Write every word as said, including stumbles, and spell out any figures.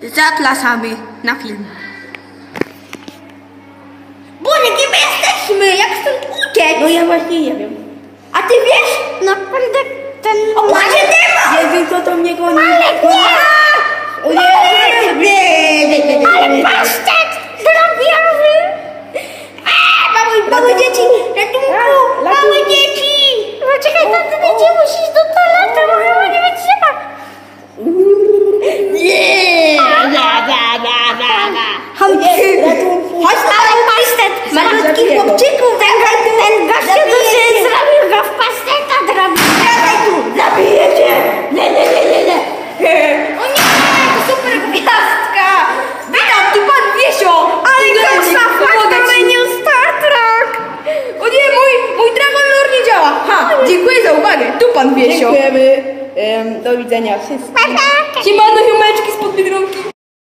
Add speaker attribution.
Speaker 1: Za atlasami na film.
Speaker 2: Boże, gdzie my jesteśmy? Jak stąd uciec?
Speaker 1: No ja właśnie nie wiem.
Speaker 2: A ty wiesz?
Speaker 3: Naprawdę ten...
Speaker 2: O, macie demon!
Speaker 1: Nie wiem, kto to mnie goni.
Speaker 2: Malek, nie!
Speaker 1: O nie!
Speaker 2: Nie, nie, nie, nie,
Speaker 3: Ale pasztet drobiarzy!
Speaker 2: Eee, małe, małe dzieci! Ratunku! Małe dzieci!
Speaker 3: No czekaj, tam ty będzie musisz do toalety, bo chyba nie wytrzyma.
Speaker 2: Nie! Da, da, da, da, da.
Speaker 1: Chodź, ratunku.
Speaker 2: Chodź, ale pasztet! Malutki
Speaker 1: Zabiję go.
Speaker 2: chłopczyku! Ten, ten gościu to się
Speaker 3: Ty zrobił go w paszteta drobiarzy.
Speaker 2: Wracaj tu! Zabiję cię! Nie, nie, nie, nie, nie! O nie! To super gwiazdka! Witam, tu pan Wiesio!
Speaker 3: Ale
Speaker 2: Gwiazdka,
Speaker 3: kosza, to menu Star Trek!
Speaker 2: O nie, mój, mój Dragon Lore nie działa! Ha! Dziękuję za uwagę! Tu pan Wiesio!
Speaker 1: Dziękujemy. Em, do widzenia wszystkim.
Speaker 2: Siemano, ziomeczki spod Biedronki!